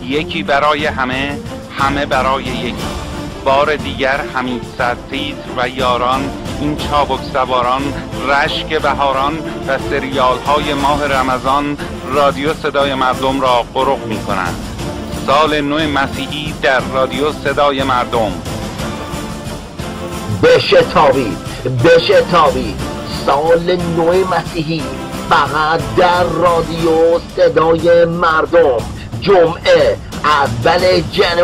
یکی برای همه، همه برای یکی. بار دیگر حمید سرتیز و یاران، این چابک سواران، رشک بهاران و سریال های ماه رمضان رادیو صدای مردم را غرق می کنند. سال نو مسیحی در رادیو صدای مردم. بشتابید سال نو مسیحی فقط در رادیو صدای مردم. جمعه اول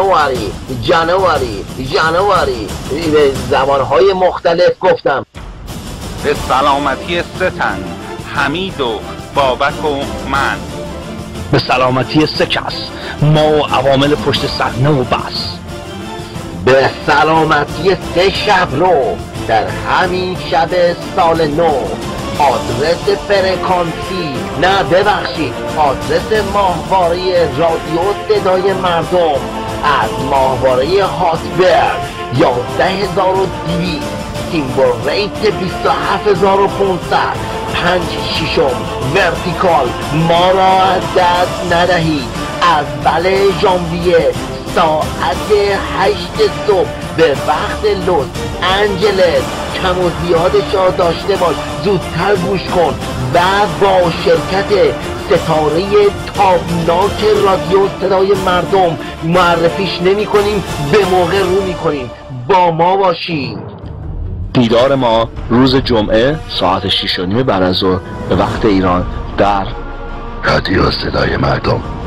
جنواری به زبانهای مختلف گفتم. به سلامتی سه تن، حمید و بابک و من. به سلامتی سه کس، ما و عوامل پشت صحنه و بس. به سلامتی سه شب رو در همین شب سال نو. آدرس فرکانسی آدرس ماهواره رادیو صدای مردم از ماهواره هاتبرگ 11200، سیمبل ریت 27500، 5 ششم ورتیکال. ما را از دست ندهید. اول ژانویه ساعت 8 صبح به وقت لس آنجلس. کم و زیادش را داشته باش، زودتر گوش کن و با شرکت ستاره تابناک رادیو صدای مردم معرفیش نمی کنیم، به موقع رو می کنیم. با ما باشید. دیدار ما روز جمعه ساعت 6:30 بعد از ظهر به وقت ایران در رادیو صدای مردم.